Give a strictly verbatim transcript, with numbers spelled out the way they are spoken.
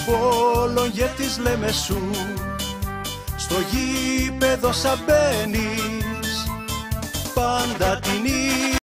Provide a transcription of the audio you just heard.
Απόλλων-Γεύτης Λεμεσού, στο γήπεδο σαν μπαίνεις, πάντα την ίδια